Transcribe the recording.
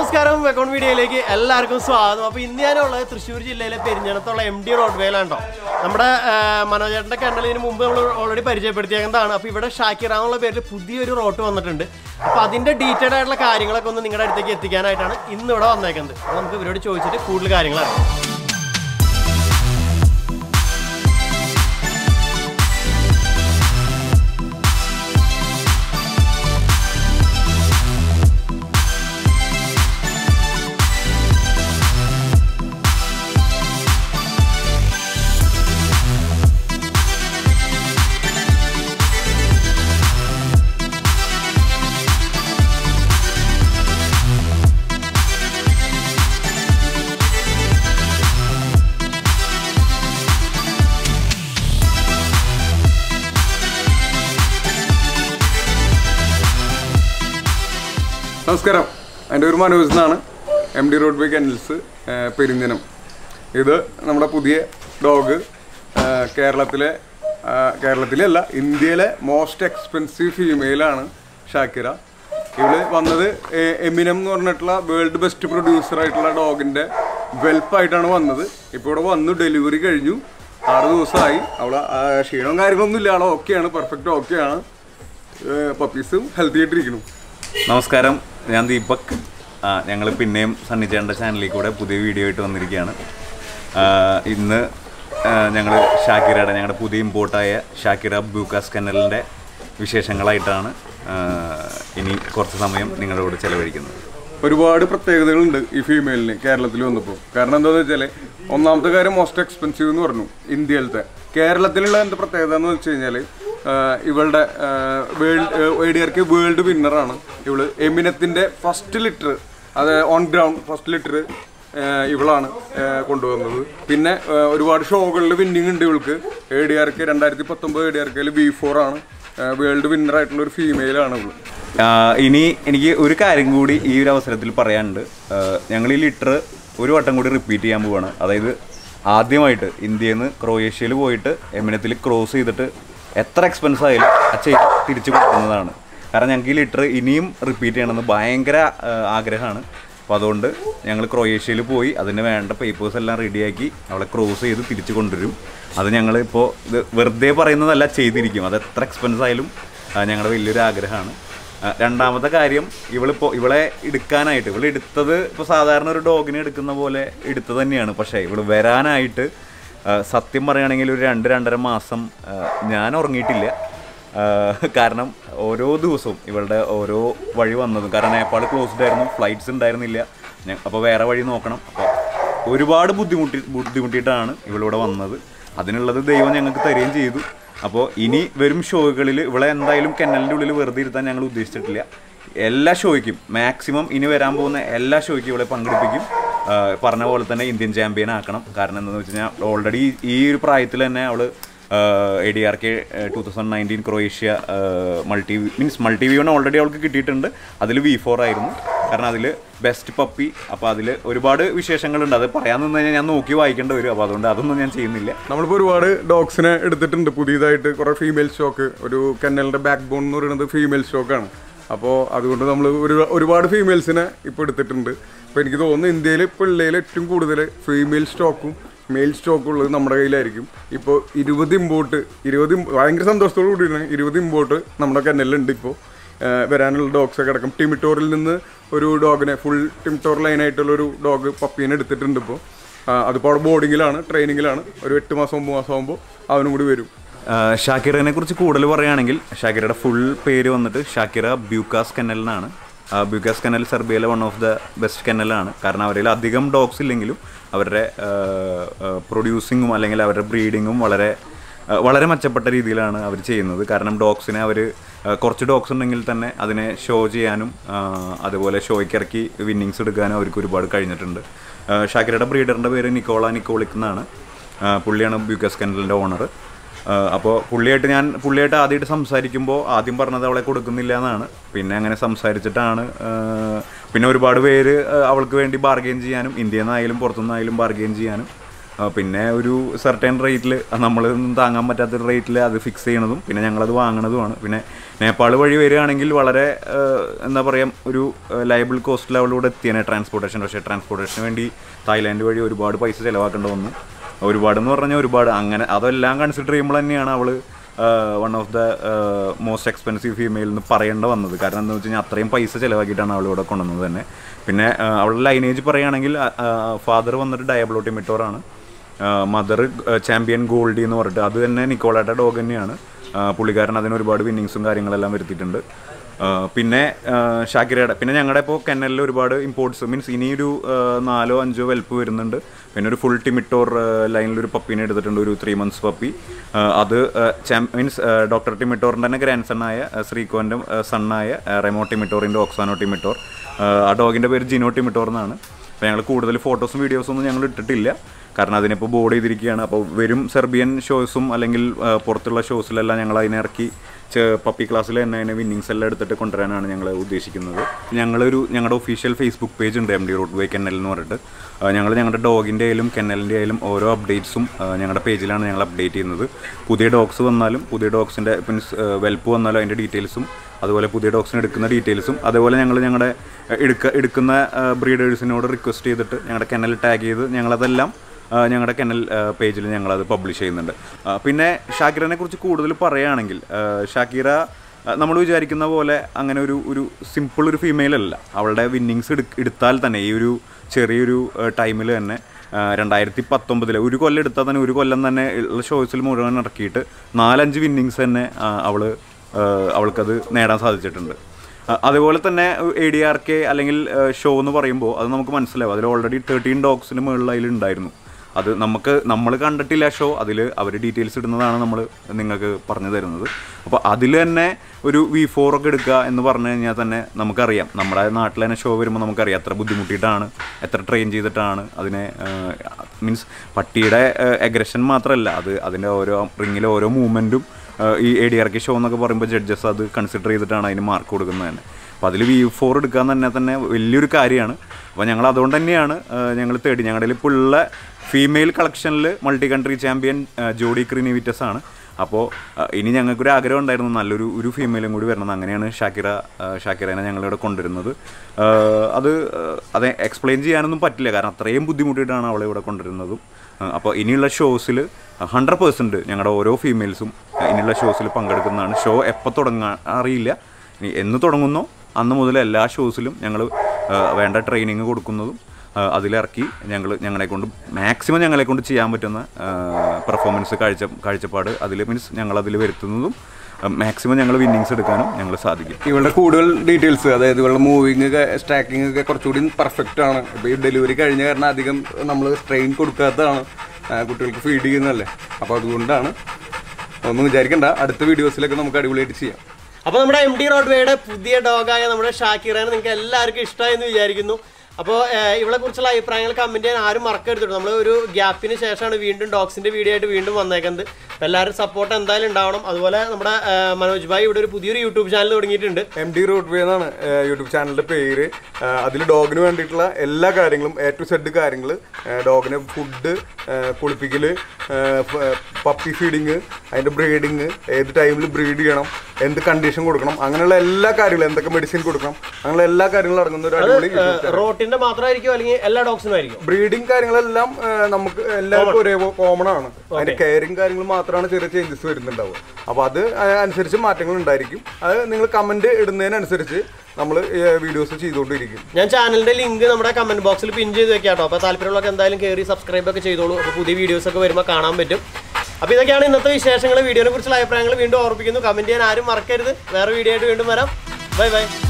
നമസ്കാരം, വെക്കോൺ വീഡിയോയിലേക്ക് എല്ലാവർക്കും സ്വാഗതം. അപ്പോൾ ഇന്ന് ഞാനുള്ളത് തൃശ്ശൂർ ജില്ലയിലെ പെരിഞ്ഞനത്തുള്ള MD റോഡ്വേയിലാണ്ടോ. നമ്മുടെ മനോജേട്ടൻ്റെ കണ്ടലിന് മുമ്പ് നമ്മൾ ഓൾറെഡി പരിചയപ്പെടുത്തിയേക്കുന്നതാണ്. അപ്പോൾ ഇവിടെ ഷാക്കിറ എന്നുള്ള പേരിൽ പുതിയൊരു റോട്ട് വന്നിട്ടുണ്ട്. അപ്പോൾ അതിൻ്റെ ഡീറ്റെയിൽഡ് ആയിട്ടുള്ള കാര്യങ്ങളൊക്കെ ഒന്ന് നിങ്ങളുടെ അടുത്തേക്ക് എത്തിക്കാനായിട്ടാണ് ഇന്ന് ഇവിടെ വന്നേക്കുന്നത്. അപ്പോൾ നമുക്ക് ഇവരോട് ചോദിച്ചിട്ട് കൂടുതൽ കാര്യങ്ങളാണ്. നമസ്കാരം, എൻ്റെ പേര് മനോജ് എന്നാണ്. MD roadway kennels Perinjanam. ഇത് നമ്മുടെ പുതിയ ഡോഗ്. കേരളത്തിലെ അല്ല, ഇന്ത്യയിലെ മോസ്റ്റ് എക്സ്പെൻസീവ് ഫീമെയിലാണ് ഷാക്കിറ. ഇവള് വന്നത് എമിനം എന്ന് പറഞ്ഞിട്ടുള്ള വേൾഡ് ബെസ്റ്റ് പ്രൊഡ്യൂസർ ആയിട്ടുള്ള ഡോഗിൻ്റെ വെൽപ്പായിട്ടാണ് വന്നത്. ഇപ്പോൾ ഇവിടെ വന്നു, ഡെലിവറി കഴിഞ്ഞു, 6 ദിവസമായി. അവളെ ക്ഷീണവും കാര്യങ്ങളൊന്നും ഇല്ല, ആളെ ഓക്കെയാണ്, പെർഫെക്റ്റ് ഓക്കെയാണ്. പപ്പീസും ഹെൽത്തി ആയിട്ടിരിക്കുന്നു. നമസ്കാരം, ഞാൻ ദീപക്. ഞങ്ങൾ പിന്നെയും സണ്ണിച്ചേട്ടൻ്റെ ചാനലിൽ കൂടെ പുതിയ വീഡിയോ ആയിട്ട് വന്നിരിക്കുകയാണ്. ഇന്ന് ഞങ്ങൾ ഷാക്കിറയുടെ ഞങ്ങളുടെ പുതിയ ഇമ്പോർട്ടായ ഷാക്കിറ ബ്യൂക്കാസ് കെന്നലിൻ്റെ വിശേഷങ്ങളായിട്ടാണ് ഇനി കുറച്ച് സമയം നിങ്ങളുടെ കൂടെ ചെലവഴിക്കുന്നത്. ഒരുപാട് പ്രത്യേകതകളുണ്ട് ഈ ഫീമെയിലിന് കേരളത്തിൽ വന്നപ്പോൾ. കാരണം എന്താണെന്ന് വെച്ചാൽ, ഒന്നാമത്തെ കാര്യം മോസ്റ്റ് എക്സ്പെൻസീവ് എന്ന് പറഞ്ഞു. ഇന്ത്യയിലത്തെ കേരളത്തിലുള്ള എന്ത് പ്രത്യേകത എന്ന് വെച്ച് കഴിഞ്ഞാൽ, ഇവളുടെ ADRK വേൾഡ് വിന്നറാണ് ഇവള്. എമിനത്തിൻ്റെ ഫസ്റ്റ് ലിറ്റർ, അത് ഓൺ ഗ്രൗണ്ട് ഫസ്റ്റ് ലിറ്റർ ഇവളാണ് കൊണ്ടുവന്നത്. പിന്നെ ഒരുപാട് ഷോകളിൽ വിന്നിങ് ഉണ്ട് ഇവൾക്ക്. ADRK 2019 ADRKയിൽ B4 ആണ്. വേൾഡ് വിന്നറായിട്ടുള്ള ഒരു ഫീമെയിലാണ് ഇവള്. ഇനി എനിക്ക് ഒരു കാര്യം കൂടി ഈ ഒരു അവസരത്തിൽ പറയാനുണ്ട്. ഞങ്ങൾ ഈ ലിറ്റർ ഒരു വട്ടം കൂടി റിപ്പീറ്റ് ചെയ്യാൻ പോവുകയാണ്. അതായത് ആദ്യമായിട്ട് ഇന്ത്യയിൽ നിന്ന് ക്രൊയേഷ്യയിൽ പോയിട്ട് എമിനത്തിൽ ക്രോസ് ചെയ്തിട്ട് എത്ര എക്സ്പെൻസ് ആയാലും തിരിച്ചു കൊടുക്കുന്നതാണ്. കാരണം ഞങ്ങൾക്ക് ഈ ലിറ്റർ ഇനിയും റിപ്പീറ്റ് ചെയ്യണമെന്ന് ഭയങ്കര ആഗ്രഹമാണ്. അപ്പോൾ അതുകൊണ്ട് ഞങ്ങൾ ക്രൊയേഷ്യയിൽ പോയി അതിന് വേണ്ട പേപ്പേഴ്സ് എല്ലാം റെഡിയാക്കി അവളെ ക്രോസ് ചെയ്ത് തിരിച്ചു കൊണ്ടുവരും. അത് ഞങ്ങൾ ഇപ്പോൾ ഇത് വെറുതെ പറയുന്നതല്ല, ചെയ്തിരിക്കും. അത് എത്ര എക്സ്പെൻസ് ആയാലും ഞങ്ങളുടെ വലിയൊരു ആഗ്രഹമാണ്. രണ്ടാമത്തെ കാര്യം, ഇവളെ എടുക്കാനായിട്ട് എടുത്തത് ഇപ്പോൾ സാധാരണ ഒരു ഡോഗിനെ എടുക്കുന്ന പോലെ എടുത്തത് തന്നെയാണ്. പക്ഷേ ഇവൾ വരാനായിട്ട് സത്യം പറയുകയാണെങ്കിൽ ഒരു 2-2.5 മാസം ഞാൻ ഉറങ്ങിയിട്ടില്ല. കാരണം ഓരോ ദിവസവും ഇവളുടെ ഓരോ വഴി വന്നതും, കാരണം നേപ്പാൾ ക്ലോസ്ഡ് ആയിരുന്നു, ഫ്ലൈറ്റ്സ് ഉണ്ടായിരുന്നില്ല. അപ്പോൾ വേറെ വഴി നോക്കണം. അപ്പോൾ ഒരുപാട് ബുദ്ധിമുട്ടിയിട്ടാണ് ഇവളിവിടെ വന്നത്. അതിനുള്ളത് ദൈവം ഞങ്ങൾക്ക് തരികയും ചെയ്തു. അപ്പോൾ ഇനി വരും ഷോകളിൽ ഇവളെ എന്തായാലും കെന്നലിൻ്റെ ഉള്ളിൽ വെറുതെ ഇരുത്താൻ ഞങ്ങൾ ഉദ്ദേശിച്ചിട്ടില്ല. എല്ലാ ഷോയ്ക്കും മാക്സിമം ഇനി വരാൻ പോകുന്ന എല്ലാ ഷോയ്ക്കും ഇവളെ പങ്കെടുപ്പിക്കും. പറഞ്ഞ പോലെ തന്നെ ഇന്ത്യൻ ചാമ്പ്യൻ ആക്കണം. കാരണം എന്താണെന്ന് വെച്ച് കഴിഞ്ഞാൽ, ഓൾറെഡി ഈ ഒരു പ്രായത്തിൽ തന്നെ അവൾ ADRK 2019 ക്രൊയേഷ്യ മൾട്ടിവ്യൂണ് ഓൾറെഡി അവൾക്ക് കിട്ടിയിട്ടുണ്ട്. അതിൽ V4 ആയിരുന്നു. കാരണം അതിൽ ബെസ്റ്റ് പപ്പി. അപ്പോൾ അതിൽ ഒരുപാട് വിശേഷങ്ങളുണ്ട്. അത് പറയാൻ നിന്ന് കഴിഞ്ഞാൽ ഞാൻ നോക്കി വായിക്കേണ്ടി വരും. അപ്പോൾ അതുകൊണ്ട് അതൊന്നും ഞാൻ ചെയ്യുന്നില്ല. നമ്മളിപ്പോൾ ഒരുപാട് ഡോഗ്സിനെ എടുത്തിട്ടുണ്ട് പുതിയതായിട്ട്. കുറേ ഫീമെയിൽ സ്റ്റോക്ക്, ഒരു കെന്നലിൻ്റെ ബാക്ക് ബോൺ എന്ന് പറയുന്നത് ഫീമെയിൽ സ്റ്റോക്കാണ്. അപ്പോൾ അതുകൊണ്ട് നമ്മൾ ഒരുപാട് ഫീമെയിൽസിനെ ഇപ്പോൾ എടുത്തിട്ടുണ്ട്. അപ്പോൾ എനിക്ക് തോന്നുന്നു ഇന്ത്യയിൽ പിള്ളേയിൽ ഏറ്റവും കൂടുതൽ ഫീമെയിൽ സ്റ്റോക്കും മെയിൽ സ്റ്റോക്കും ഉള്ളത് നമ്മുടെ കയ്യിലായിരിക്കും. ഇപ്പോൾ 20 ഇമ്പോർട്ട് ഭയങ്കര സന്തോഷത്തോടു കൂടിയാണ് 20 ഇമ്പോർട്ട് നമ്മുടെ കെന്നലിലുണ്ട്. ഇപ്പോൾ വരാനുള്ള ഡോഗ്സൊക്കെ അടക്കം ടിമിറ്റോറിൽ നിന്ന് ഒരു ഡോഗിനെ, ഫുൾ ടിമിറ്റോർ ലൈനായിട്ടുള്ളൊരു ഡോഗ് പപ്പീനെ എടുത്തിട്ടുണ്ട്. ഇപ്പോൾ അതിപ്പോൾ അവിടെ ബോർഡിങ്ങിലാണ്, ട്രെയിനിങ്ങിലാണ്. ഒരു 8 മാസം 9 മാസം ആകുമ്പോൾ അവനും കൂടി വരും. ഷാക്കിറനെ കുറിച്ച് കൂടുതൽ പറയുകയാണെങ്കിൽ, ഷാക്കിറയുടെ ഫുൾ പേര് വന്നിട്ട് ഷാക്കിറ ബ്യൂക്കാസ് കെന്നൽ എന്നാണ്. ബ്യൂക്കാസ് കെന്നൽ സെർബിയയിലെ വൺ ഓഫ് ദ ബെസ്റ്റ് കെന്നലാണ്. കാരണം അവരിൽ അധികം ഡോഗ്സ് ഇല്ലെങ്കിലും അവരുടെ പ്രൊഡ്യൂസിങ്ങും അല്ലെങ്കിൽ അവരുടെ ബ്രീഡിങ്ങും വളരെ മെച്ചപ്പെട്ട രീതിയിലാണ് അവർ ചെയ്യുന്നത്. കാരണം ഡോഗ്സിനെ അവർ കുറച്ച് ഡോഗ്സ് ഉണ്ടെങ്കിൽ തന്നെ അതിനെ ഷോ ചെയ്യാനും അതുപോലെ ഷോയ്ക്ക് ഇറക്കി വിന്നിങ്സ് എടുക്കാനും അവർക്ക് ഒരുപാട് കഴിഞ്ഞിട്ടുണ്ട്. ഷാക്കിറയുടെ ബ്രീഡറിൻ്റെ പേര് നിക്കോളിക് എന്നാണ്. പുള്ളിയാണ് ബ്യൂക്കാസ് കെന്നലിൻ്റെ ഓണർ. അപ്പോൾ പുള്ളിയായിട്ട് ആദ്യമായിട്ട് സംസാരിക്കുമ്പോൾ ആദ്യം പറഞ്ഞത് അവളെ കൊടുക്കുന്നില്ല എന്നാണ്. പിന്നെ അങ്ങനെ സംസാരിച്ചിട്ടാണ് പിന്നെ ഒരുപാട് പേര് അവൾക്ക് വേണ്ടി ബാർഗെയിൻ ചെയ്യാനും, ഇന്ത്യയിൽ നിന്നായാലും പുറത്തുനിന്നായാലും ബാർഗെയിൻ ചെയ്യാനും പിന്നെ ഒരു സർട്ടൻ റേറ്റിൽ നമ്മളൊന്നും താങ്ങാൻ പറ്റാത്തൊരു റേറ്റിൽ അത് ഫിക്സ് ചെയ്യണതും പിന്നെ ഞങ്ങളത് വാങ്ങണതുമാണ്. പിന്നെ നേപ്പാൾ വഴി വരികയാണെങ്കിൽ വളരെ എന്താ പറയുക ഒരു ലയബിൾ കോസ്റ്റ് ലെവലിലൂടെ എത്തിയാണ് ട്രാൻസ്പോർട്ടേഷൻ. പക്ഷേ ട്രാൻസ്പോർട്ടേഷന് വേണ്ടി തായ്ലാൻഡ് വഴി ഒരുപാട് പൈസ ചിലവാക്കേണ്ടി വന്നു. ഒരുപാടെന്ന് പറഞ്ഞാൽ ഒരുപാട്. അങ്ങനെ അതെല്ലാം കൺസിഡർ ചെയ്യുമ്പോൾ തന്നെയാണ് അവൾ one of the most expensive female എന്ന് പറയേണ്ട വന്നത്. കാരണം എന്താണെന്ന് വെച്ച് കഴിഞ്ഞാൽ അത്രയും പൈസ ചിലവാക്കിയിട്ടാണ് അവളിവിടെ കൊണ്ടുവന്നത് തന്നെ. പിന്നെ അവളുടെ ലൈനേജ് പറയുകയാണെങ്കിൽ ഫാദർ വന്നിട്ട് ഡയബലോട്ടിമിറ്റോറാണ്, മദർ ചാമ്പ്യൻ ഗോൾഡി എന്ന് പറഞ്ഞിട്ട് അത് തന്നെ നിക്കോളാട്ട ഡോഗ് തന്നെയാണ്. പുള്ളിക്കാരൻ അതിന് ഒരുപാട് വിന്നിങ്സും കാര്യങ്ങളെല്ലാം വരുത്തിയിട്ടുണ്ട്. പിന്നെ ഷാക്കിരയുടെ പിന്നെ ഞങ്ങളുടെ ഇപ്പോൾ കെന്നലിൽ ഒരുപാട് ഇമ്പോർട്ട്സ് മീൻസ് ഇനിയൊരു 4 or 5 വെൽപ്പ് വരുന്നുണ്ട്. പിന്നെ ഒരു ഫുൾ ടിമിറ്റോർ ലൈനിലൊരു പപ്പീനെ എടുത്തിട്ടുണ്ട്, ഒരു 3 months പപ്പി. അത് മീൻസ് ഡോക്ടർ ടിമിറ്റോറിൻ്റെ തന്നെ ഗ്രാൻഡ് സണ്ണായ ശ്രീകോൻ്റെ സണ്ണായ റെമോ ടിമിറ്റോറിൻ്റെ ഓക്സാനോ ടിമിറ്റോർ. ആ ഡോഗിൻ്റെ പേര് ജിനോ ടിമിറ്റോർ എന്നാണ്. അപ്പോൾ ഞങ്ങൾ കൂടുതൽ ഫോട്ടോസും വീഡിയോസും ഒന്നും ഞങ്ങൾ ഇട്ടിട്ടില്ല, കാരണം അതിനിപ്പോൾ ബോർഡ് ചെയ്തിരിക്കുകയാണ്. അപ്പോൾ വരും സെർബിയൻ ഷോസും അല്ലെങ്കിൽ പുറത്തുള്ള ഷോസിലെല്ലാം ഞങ്ങൾ അതിനെ ഇറക്കി പപ്പി ക്ലാസ്സിൽ തന്നെ അതിനെ വിന്നിങ്സ് എല്ലാം എടുത്തിട്ട് കൊണ്ടുവരാനാണ് ഞങ്ങൾ ഉദ്ദേശിക്കുന്നത്. ഞങ്ങളുടെ ഒഫീഷ്യൽ ഫേസ്ബുക്ക് പേജ് ഉണ്ട് MD റോഡ്വേ കെന്നൽ എന്ന് പറഞ്ഞിട്ട്. ഞങ്ങളുടെ ഡോഗിൻ്റെ ആയാലും കെന്നലിൻ്റെ ആയാലും ഓരോ അപ്ഡേറ്റ്സും ഞങ്ങളുടെ പേജിലാണ് ഞങ്ങൾ അപ്ഡേറ്റ് ചെയ്യുന്നത്. പുതിയ ഡോഗ്സ് വന്നാലും പുതിയ ഡോഗ്സിൻ്റെ മീൻസ് വെൽപ്പ് വന്നാലും അതിൻ്റെ ഡീറ്റെയിൽസും അതുപോലെ പുതിയ ഡോഗ്സിന് എടുക്കുന്ന ഡീറ്റെയിൽസും അതുപോലെ ഞങ്ങളുടെ എടുക്കുന്ന ബ്രീഡേഴ്സിനോട് റിക്വസ്റ്റ് ചെയ്തിട്ട് ഞങ്ങളുടെ കെന്നൽ ടാഗ് ചെയ്ത് ഞങ്ങളതെല്ലാം ഞങ്ങളുടെ കെന്നൽ പേജിൽ ഞങ്ങളത് പബ്ലിഷ് ചെയ്യുന്നുണ്ട്. പിന്നെ ഷാക്കിറിനെ കുറിച്ച് കൂടുതൽ പറയുകയാണെങ്കിൽ ഷാക്കിറ നമ്മൾ വിചാരിക്കുന്ന പോലെ അങ്ങനെ ഒരു സിമ്പിൾ ഒരു ഫീമെയിൽ അല്ല. അവളുടെ വിന്നിങ്സ് എടുത്താൽ തന്നെ ഈ ഒരു ചെറിയൊരു ടൈമിൽ തന്നെ 2019 ഒരു കൊല്ലം എടുത്താൽ തന്നെ ഒരു കൊല്ലം തന്നെ ഉള്ള ഷോസിൽ മുഴുവൻ ഇറക്കിയിട്ട് 4-5 വിന്നിങ്സ് തന്നെ അവൾക്കത് നേടാൻ സാധിച്ചിട്ടുണ്ട്. അതുപോലെ തന്നെ ADRK അല്ലെങ്കിൽ ഷോ എന്ന് പറയുമ്പോൾ അത് നമുക്ക് മനസ്സിലാവും. അതിൽ ഓൾറെഡി 13 ഡോഗ്സിന് മുകളിൽ അതിലുണ്ടായിരുന്നു. അത് നമ്മൾ കണ്ടിട്ടില്ല ഷോ, അതിൽ അവർ ഡീറ്റെയിൽസ് ഇടുന്നതാണ് നമ്മൾ നിങ്ങൾക്ക് പറഞ്ഞു തരുന്നത്. അപ്പോൾ അതിൽ തന്നെ ഒരു V4 ഒക്കെ എടുക്കുക എന്ന് പറഞ്ഞു കഴിഞ്ഞാൽ തന്നെ നമുക്കറിയാം, നമ്മുടെ നാട്ടിൽ തന്നെ ഷോ വരുമ്പോൾ നമുക്കറിയാം എത്ര ബുദ്ധിമുട്ടിയിട്ടാണ്, എത്ര ട്രെയിൻ ചെയ്തിട്ടാണ് അതിനെ മീൻസ് പട്ടിയുടെ അഗ്രഷൻ മാത്രമല്ല, അതിൻ്റെ ഓരോ റിങ്ങിലെ ഓരോ മൂവ്മെൻറ്റും ഈ ADRK ഷോ എന്നൊക്കെ പറയുമ്പോൾ ജഡ്ജസ് അത് കൺസിഡർ ചെയ്തിട്ടാണ് അതിന് മാർക്ക് കൊടുക്കുന്നത് തന്നെ. അപ്പോൾ അതിൽ V4 എടുക്കാൻ തന്നെ വലിയൊരു കാര്യമാണ്. അപ്പോൾ ഞങ്ങൾ അതുകൊണ്ട് തന്നെയാണ് ഞങ്ങൾ തേടി. ഞങ്ങളുടെ ഇപ്പോൾ ഉള്ള ഫീമെയിൽ കളക്ഷനിൽ മൾട്ടി കൺട്രി ചാമ്പ്യൻ ജോഡി ക്രിനിവിറ്റസ് ആണ്. അപ്പോൾ ഇനി ഞങ്ങൾക്കൊരു ആഗ്രഹം ഉണ്ടായിരുന്നു നല്ലൊരു ഫീമെയിലും കൂടി വരണം. അങ്ങനെയാണ് ഷാക്കിറേനെ ഞങ്ങളിവിടെ കൊണ്ടുവരുന്നത്. അത് എക്സ്പ്ലെയിൻ ചെയ്യാനൊന്നും പറ്റില്ല, കാരണം അത്രയും ബുദ്ധിമുട്ടിയിട്ടാണ് അവളെ ഇവിടെ കൊണ്ടുവരുന്നതും. അപ്പോൾ ഇനിയുള്ള ഷോസിൽ 100% ഞങ്ങളുടെ ഓരോ ഫീമെയിൽസും ഇനിയുള്ള ഷോസിൽ പങ്കെടുക്കുന്നതാണ്. ഷോ എപ്പോൾ തുടങ്ങാൻ അറിയില്ല, ഇനി എന്ന് തുടങ്ങുന്നോ അന്ന് മുതൽ എല്ലാ ഷോസിലും ഞങ്ങൾ വേണ്ട ട്രെയിനിങ് കൊടുക്കുന്നതും അതിലിറക്കി ഞങ്ങളെക്കൊണ്ട് മാക്സിമം ഞങ്ങളെക്കൊണ്ട് ചെയ്യാൻ പറ്റുന്ന പെർഫോമൻസ് കാഴ്ചപ്പാട് അതിൽ മീൻസ് ഞങ്ങളതിൽ വരുത്തുന്നതും മാക്സിമം ഞങ്ങൾ വിന്നിങ്സ് എടുക്കാനും ഞങ്ങൾ സാധിക്കും. ഇവളുടെ കൂടുതൽ ഡീറ്റെയിൽസ്, അതായത് ഇവളുടെ മൂവിങ് സ്ട്രാക്കിംഗ് ഒക്കെ കുറച്ചുകൂടി പെർഫെക്റ്റ് ആണ്. ഇപ്പോൾ ഈ ഡെലിവറി കഴിഞ്ഞ കാരണം അധികം നമ്മൾ സ്ട്രെയിൻ കൊടുക്കാത്തതാണ്, കുട്ടികൾക്ക് ഫീഡ് ചെയ്യുന്നതല്ലേ. അപ്പോൾ അതുകൊണ്ടാണ്, ഒന്നും വിചാരിക്കണ്ട, അടുത്ത വീഡിയോസിലൊക്കെ നമുക്ക് അടിപൊളിയായിട്ട് ചെയ്യാം. അപ്പോൾ നമ്മുടെ MD റോഡ്വേയുടെ പുതിയ ഡോഗായ നമ്മുടെ ഷാക്കിറേനെ നിങ്ങൾക്ക് എല്ലാവർക്കും ഇഷ്ടമായെന്ന് വിചാരിക്കുന്നു. അപ്പോൾ ഇവളെ കുറിച്ചുള്ള അഭിപ്രായങ്ങൾ കമൻറ്റ് ചെയ്യാൻ ആരും മറക്കരുത്. നമ്മൾ ഒരു ഗ്യാപ്പിന് ശേഷമാണ് വീണ്ടും ഡോഗ്സിൻ്റെ വീഡിയോ ആയിട്ട് വീണ്ടും വന്നേക്കുന്നത്. അപ്പോൾ എല്ലാവരും സപ്പോർട്ട് എന്തായാലും ഉണ്ടാവണം. അതുപോലെ നമ്മുടെ മനോജ് ഭായി ഇവിടെ ഒരു പുതിയൊരു യൂട്യൂബ് ചാനൽ തുടങ്ങിയിട്ടുണ്ട്. MD റോഡ്വേ എന്നാണ് യൂട്യൂബ് ചാനലിൻ്റെ പേര്. അതിൽ ഡോഗിന് വേണ്ടിയിട്ടുള്ള എല്ലാ കാര്യങ്ങളും A to Z കാര്യങ്ങൾ, ഡോഗിന് ഫുഡ്, കുളിപ്പിക്കൽ, പപ്പി ഫീഡിങ്, അതിൻ്റെ ബ്രീഡിങ്, ഏത് ടൈമിൽ ബ്രീഡ് ചെയ്യണം, എന്ത് കണ്ടീഷൻ കൊടുക്കണം, അങ്ങനെയുള്ള എല്ലാ കാര്യങ്ങളും, എന്തൊക്കെ മെഡിസിൻ കൊടുക്കണം, അങ്ങനെയുള്ള എല്ലാ കാര്യങ്ങളും അടങ്ങുന്ന ഒരു അടിപൊളി റോട്ടിന്റെ മാത്രമായിരിക്കും അല്ലെങ്കിൽ എല്ലാ ഡോഗ്സിനും ആയിരിക്കും. ബ്രീഡിങ് കാര്യങ്ങളെല്ലാം നമുക്ക് എല്ലാവർക്കും ഒരേ കോമൺ ആണ്. അതിന്റെ കെയറിങ് കാര്യങ്ങൾ മാത്രമാണ് ചെറിയ ചേഞ്ചസ് വരുന്നുണ്ടാവുക. അപ്പോൾ അത് അനുസരിച്ച് മാറ്റങ്ങൾ ഉണ്ടായിരിക്കും. അത് നിങ്ങൾ കമന്റ് ഇടുന്നതിനനുസരിച്ച് നമ്മൾ വീഡിയോസ് ചെയ്തുകൊണ്ടിരിക്കും. ഞാൻ ചാനലിന്റെ ലിങ്ക് നമ്മുടെ കമന്റ് ബോക്സിൽ പിൻ ചെയ്ത് വെക്കാം കേട്ടോ. അപ്പോൾ താല്പര്യമുള്ളവർക്ക് എന്തായാലും കയറി സബ്സ്ക്രൈബ് ഒക്കെ ചെയ്തോളൂ. അപ്പോൾ പുതിയ വീഡിയോസ് ഒക്കെ വരുമ്പോൾ കാണാൻ പറ്റും. അപ്പോൾ ഇതൊക്കെയാണ് ഇന്നത്തെ വിശേഷങ്ങൾ. വീഡിയോനെ കുറിച്ചുള്ള അഭിപ്രായങ്ങൾ വീണ്ടും ഓർമ്മിപ്പിക്കുന്നു. കമന്റ് ചെയ്യാൻ ആരും മറക്കരുത്. വേറെ വീഡിയോ ആയിട്ട് വീണ്ടും വരാം. Bye by.